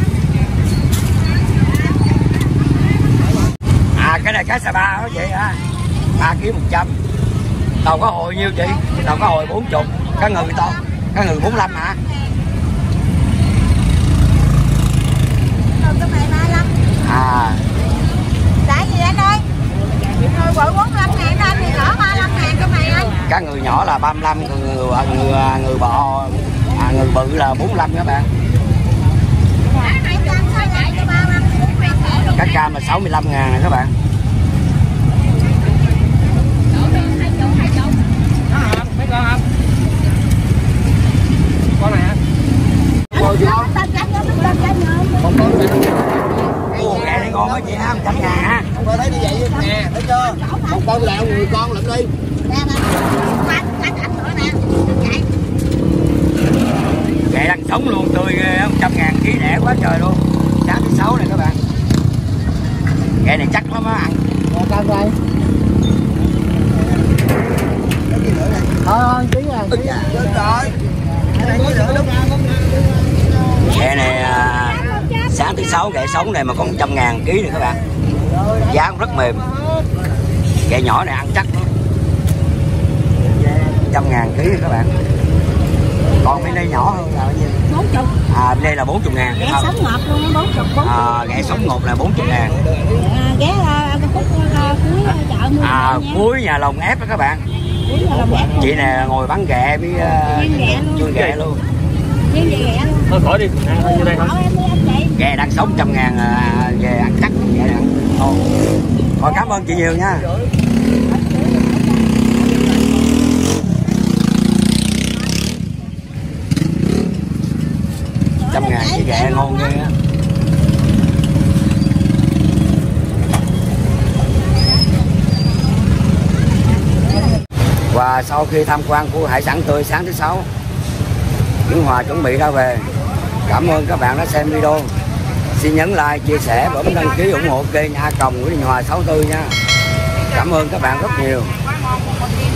À cái này cá Sa Pa đó chị hả? ba ký một trăm. Đầu có hồi nhiêu chị? Đầu có hồi bốn mươi. Cá ngừ to. Cá ngừ bốn mươi lăm hả? À. Tại gì anh ơi? Người bự bốn mươi lăm ngàn anh thì nhỏ ba mươi lăm ngàn cho mày anh. Cá ngừ nhỏ là ba mươi lăm, còn ngừ ngừ ngừ bò à, ngừ bự là bốn mươi lăm các bạn. Cá cam là sáu mươi lăm ngàn này các bạn. Con này hả? Ồ, gẹ này ngon quá chị ha, một trăm ngàn ha. Không có thấy như vậy nè, thấy chưa? Một con lẹo mười con lượm đi. Gẹ đang sống luôn, tươi ghê, một trăm ngàn ký rẻ quá trời luôn. Sáng thứ sáu này các bạn. Gẹ này chắc lắm á ăn. Một con đây. Thôi tí à. Trời. Gẹ này à, sáng thứ sáu gẹ sống này mà có một trăm ngàn ký này các bạn. Giá cũng rất mềm. Gẹ nhỏ này ăn chắc lắm. một trăm ngàn ký các bạn. Còn bên đây nhỏ hơn là bao nhiêu? bốn mươi. À bên đây là bốn mươi ngàn. Ghé sống ngọt luôn bốn mươi. À, ghẹ sống ngọt là bốn mươi ngàn. À, ghé uh, khúc uh, cuối chợ mua. À cuối nhà lồng ép đó các bạn. Chị nè ngồi bán ghẹ với uh, chui ghẹ luôn. Nhưng vậy ghẹ luôn. Thôi khỏi đi, ăn như đây thôi. Ghẹ đang sống trăm ngàn uh, về ăn chắc ghẹ ăn. Thôi. Thôi cảm ơn chị nhiều nha. Trăm ngàn cái ghẹ ngon ghê á. Và sau khi tham quan khu hải sản tươi sáng thứ sáu, Nguyễn Hòa chuẩn bị ra về. Cảm ơn các bạn đã xem video. Xin nhấn like, chia sẻ và bấm đăng ký ủng hộ kênh A Còng Nguyễn Hòa sáu tư nha. Cảm ơn các bạn rất nhiều.